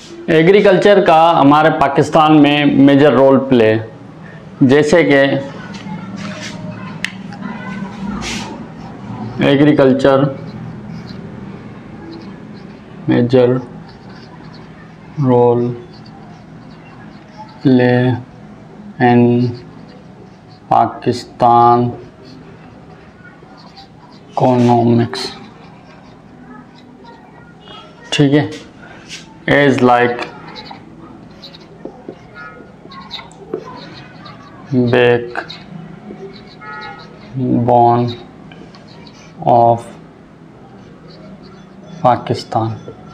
Agriculture का हमारे पाकिस्तान में मेजर रोल प्ले, जैसे कि agriculture major role play in Pakistan economics, ठीक है, as like backbone of Pakistan.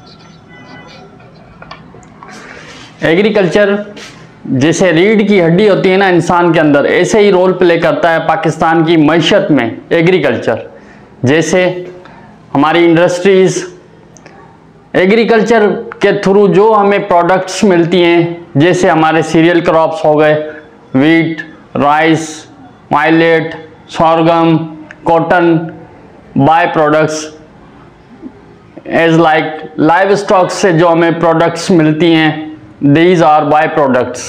Agriculture जैसे रीढ़ की हड्डी होती है ना इंसान के अंदर, ऐसे ही रोल प्ले करता है पाकिस्तान की मईशत में एग्रीकल्चर। जैसे हमारी इंडस्ट्रीज एग्रीकल्चर के थ्रू जो हमें प्रोडक्ट्स मिलती हैं, जैसे हमारे सीरियल क्रॉप्स हो गए, wheat, rice, millet, sorghum, cotton, by products as like livestock से जो हमें प्रोडक्ट्स मिलती हैं, these are by products.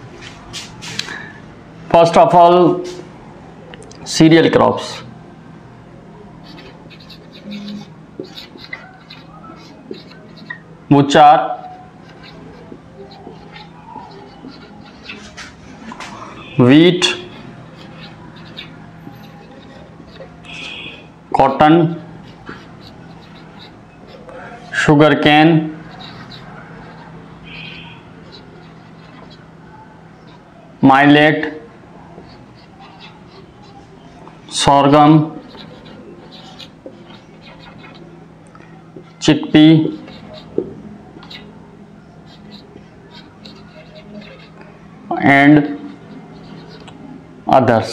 First of all cereal crops, which are wheat, cotton, sugarcane, millet, sorghum, chickpea, and others.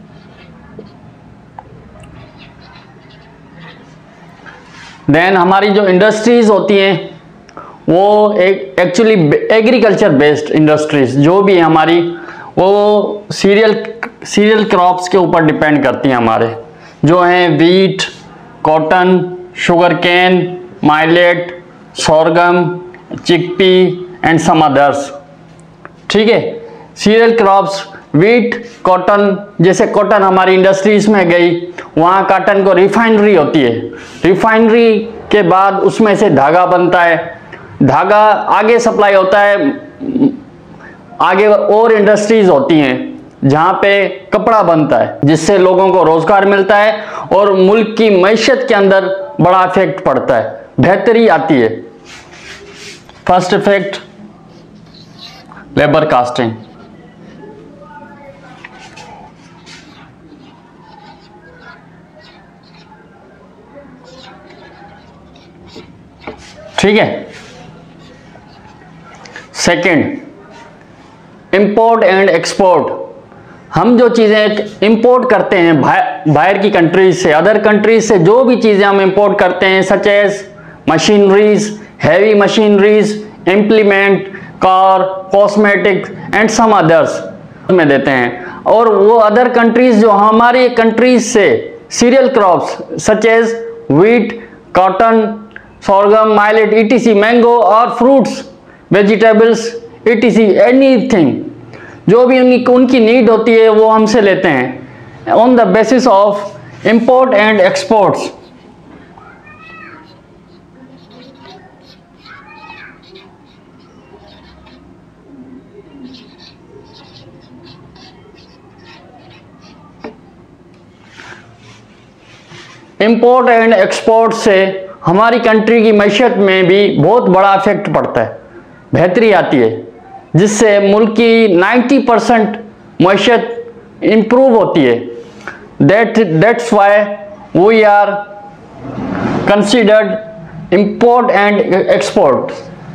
Then हमारी जो industries होती हैं वो एक्चुअली एग्रीकल्चर बेस्ड इंडस्ट्रीज जो भी है हमारी, वो सीरियल क्रॉप्स के ऊपर डिपेंड करती हैं हमारे, जो हैं wheat, cotton, sugarcane, millet, sorghum, chickpea and some others, ठीक है। सीरियल क्रॉप्स, वीट, कॉटन, जैसे कॉटन हमारी इंडस्ट्रीज में गई, वहाँ कॉटन को रिफाइनरी होती है, रिफाइनरी के बाद उसमें से धागा बनता है, धागा आगे सप्लाई होता है, आगे और इंडस्ट्रीज होती हैं जहाँ पे कपड़ा बनता है, जिससे लोगों को रोजगार मिलता है और मुल्क की मईशत के अंदर बड़ा इफेक्ट पड़ता है, बेहतरी आती है। फर्स्ट इफेक्ट लेबर कास्टिंग, ठीक है। सेकंड इंपोर्ट एंड एक्सपोर्ट, हम जो चीजें इंपोर्ट करते हैं बाहर की कंट्रीज से, अदर कंट्रीज से जो भी चीजें हम इंपोर्ट करते हैं, such as machineries, heavy machineries, implement, car, cosmetics and some others में देते हैं, और वो अदर कंट्रीज जो हमारी कंट्रीज से cereal crops such as wheat, cotton, sorghum, millet, E T C, mango और फ्रूट्स, वेजिटेबल्स, ईटीसी, एनीथिंग जो भी उनकी नीड होती है वो हमसे लेते हैं on the basis of import and exports. Import and export से हमारी कंट्री की मईशत में भी बहुत बड़ा इफेक्ट पड़ता है, बेहतरी आती है, जिससे मुल्क की 90% मईशत इम्प्रूव होती है। That's why we are considered import and export.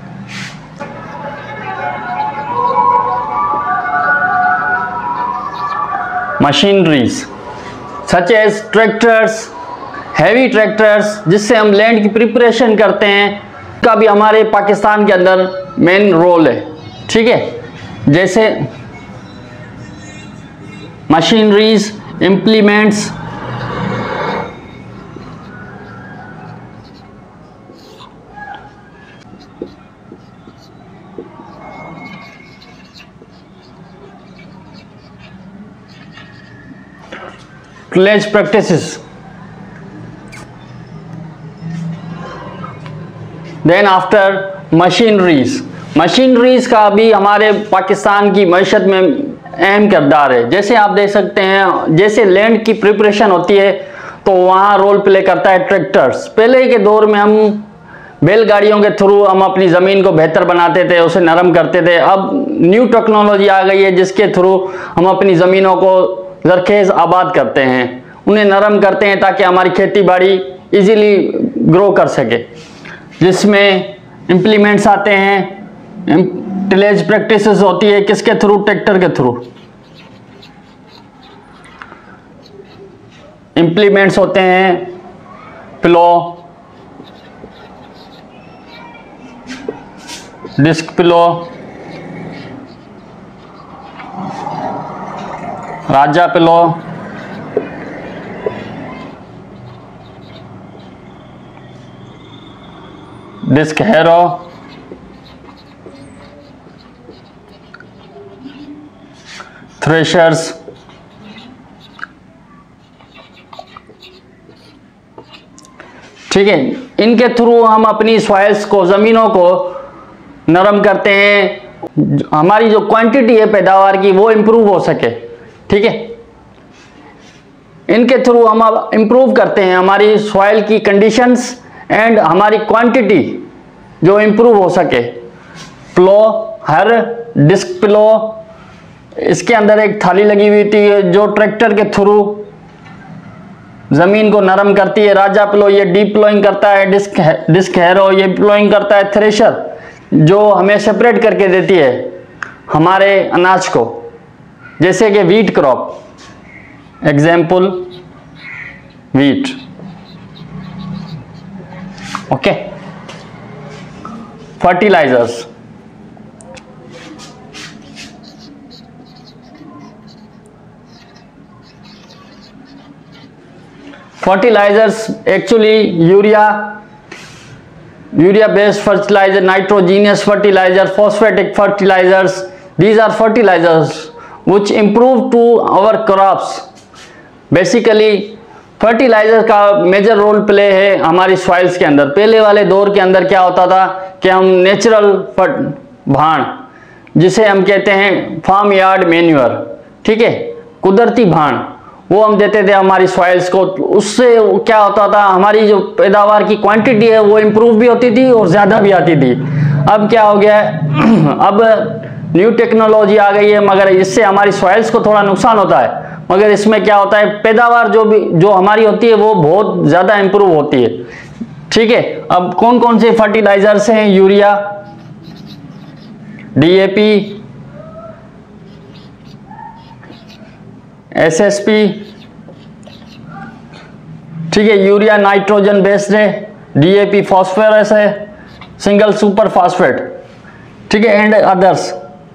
Machineries such as tractors, heavy tractors जिससे हम लैंड की प्रिपरेशन करते हैं, का भी हमारे पाकिस्तान के अंदर मेन रोल है, ठीक है। जैसे machineries, implements, tillage practices. Then after machineries का भी हमारे पाकिस्तान की मईशत में अहम किरदार है। जैसे आप देख सकते हैं, जैसे लैंड की प्रिपरेशन होती है तो वहाँ रोल प्ले करता है ट्रैक्टर्स। पहले के दौर में हम बैलगाड़ियों के थ्रू हम अपनी ज़मीन को बेहतर बनाते थे, उसे नरम करते थे। अब न्यू टेक्नोलॉजी आ गई है जिसके थ्रू हम अपनी ज़मीनों को ज़रखेज़ आबाद करते हैं, उन्हें नरम करते हैं ताकि हमारी खेती बाड़ी इजीली ग्रो कर सके, जिसमें इम्प्लीमेंट्स आते हैं। टिलेज प्रैक्टिसेस होती है किसके थ्रू? ट्रैक्टर के थ्रू। इम्प्लीमेंट्स होते हैं plough, disc plough, Raja plough, disc harrow, threshers, ठीक है। इनके थ्रू हम अपनी सॉइल्स को, ज़मीनों को नरम करते हैं, हमारी जो क्वांटिटी है पैदावार की वो इम्प्रूव हो सके, ठीक है। इनके थ्रू हम अब इम्प्रूव करते हैं हमारी सॉइल की कंडीशंस एंड हमारी क्वांटिटी जो इम्प्रूव हो सके। प्लो, हर डिस्क प्लो, इसके अंदर एक थाली लगी हुई थी जो ट्रैक्टर के थ्रू जमीन को नरम करती है। राजा प्लो ये डीप प्लोइंग करता है, डिस्क हैरो ये प्लोइंग करता है, थ्रेशर जो हमें सेपरेट करके देती है हमारे अनाज को, जैसे कि wheat crop, example wheat, okay. Fertilizers, actually urea based fertilizer, nitrogenous fertilizer, phosphatic fertilizers, these are fertilizers which improve to our crops। Basically fertilizer का मेजर रोल प्ले है हमारी सॉइल्स के अंदर। पहले वाले दौर के अंदर क्या होता था कि हम नेचुरल भाण, जिसे हम कहते हैं फार्म यार्ड मैन्यूअर, ठीक है, कुदरती भाण, वो हम देते थे हमारी सॉइल्स को। उससे क्या होता था, हमारी जो पैदावार की क्वांटिटी है वो इम्प्रूव भी होती थी और ज़्यादा भी आती थी। अब क्या हो गया है, अब न्यू टेक्नोलॉजी आ गई है, मगर इससे हमारी सॉइल्स को थोड़ा नुकसान होता है, मगर इसमें क्या होता है पैदावार जो हमारी होती है वो बहुत ज़्यादा इम्प्रूव होती है, ठीक है। अब कौन कौन से फर्टिलाइजर्स हैं? यूरिया, DAP, SSP, ठीक है। यूरिया नाइट्रोजन बेस्ड है, DAP फॉस्फोरस है, सिंगल सुपर फास्फेट, ठीक है, एंड अदर्स।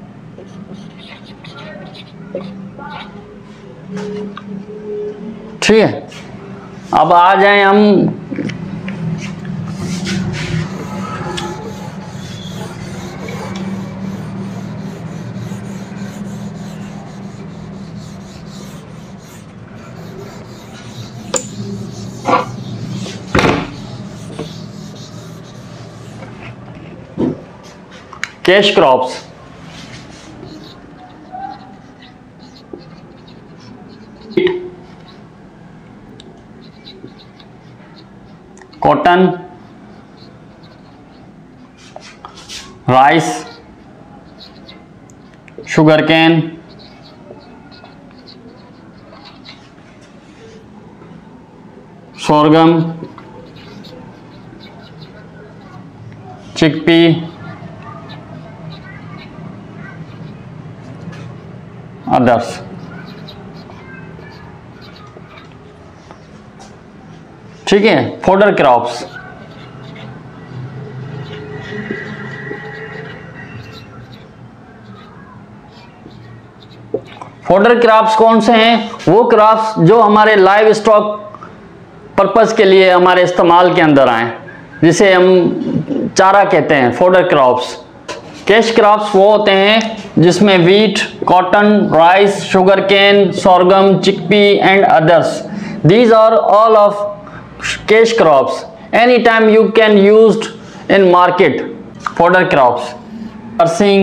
ठीक है, अब आ जाएं हम cash crops. Cotton, rice, sugarcane, sorghum, chickpea, others. ठीक है, फोडर क्रॉप्स, फोडर क्रॉप्स कौन से हैं? वो क्रॉप्स जो हमारे लाइव स्टॉक पर्पस के लिए हमारे इस्तेमाल के अंदर आए, जिसे हम चारा कहते हैं, फोडर क्रॉप्स। कैश क्रॉप्स वो होते हैं जिसमें wheat, cotton, rice, sugarcane, sorghum, chickpea and others. These are all of cash crops. Anytime you can used in market. Fodder crops. Seeing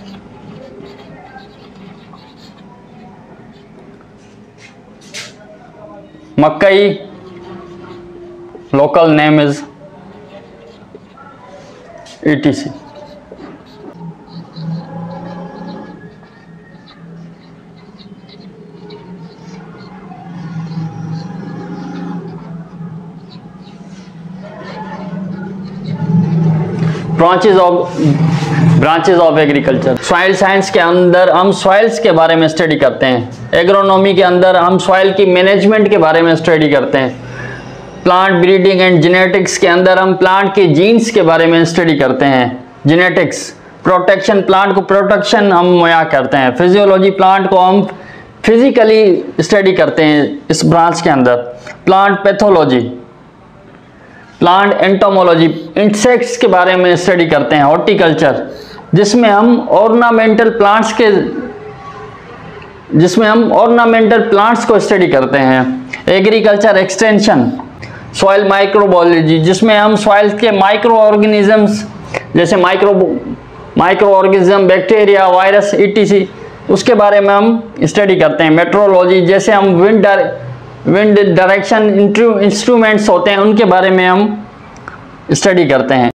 Makai, local name is etc. Branches of agriculture. Soil science के अंदर हम soils के बारे में study करते हैं. Agronomy के अंदर हम सॉइल की मैनेजमेंट के बारे में स्टडी करते हैं. प्लांट ब्रीडिंग एंड जेनेटिक्स के अंदर हम प्लांट के जीन्स के बारे में स्टडी करते हैं. जेनेटिक्स प्रोटेक्शन, प्लांट को प्रोटेक्शन हम मुहैया करते हैं. फिजियोलॉजी, प्लांट को हम फिजिकली स्टडी करते हैं इस ब्रांच के अंदर. Plant pathology, plant entomology, insects के बारे में स्टडी करते हैं. हॉर्टिकल्चर जिसमें हम ऑर्नामेंटल प्लांट्स को स्टडी करते हैं. Agriculture extension. सॉइल माइक्रोबायोलॉजी जिसमें हम सॉइल के माइक्रो ऑर्गेनिजम्स जैसे microorganism, bacteria, virus etc. उसके बारे में हम स्टडी करते हैं. मेट्रोलॉजी जैसे हम विंड डायरेक्शन इंस्ट्रूमेंट्स होते हैं उनके बारे में हम स्टडी करते हैं.